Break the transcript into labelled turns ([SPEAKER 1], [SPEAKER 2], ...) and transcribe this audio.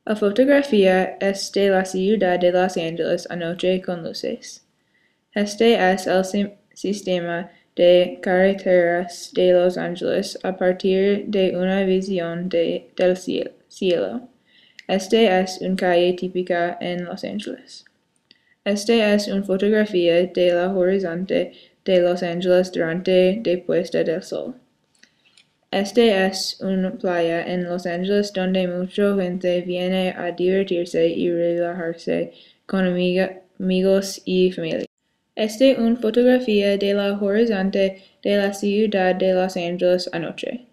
[SPEAKER 1] La fotografía es de la ciudad de Los Ángeles anoche con luces. Este es el sistema de carreteras de Los Ángeles a partir de una visión del cielo. Este es una calle típica en Los Ángeles. Este es una fotografía de la horizonte de Los Ángeles durante la puesta del sol. Este es una playa en Los Ángeles donde mucha gente viene a divertirse y relajarse con amigos y familia. Esta es una fotografía de la horizonte de la ciudad de Los Ángeles anoche.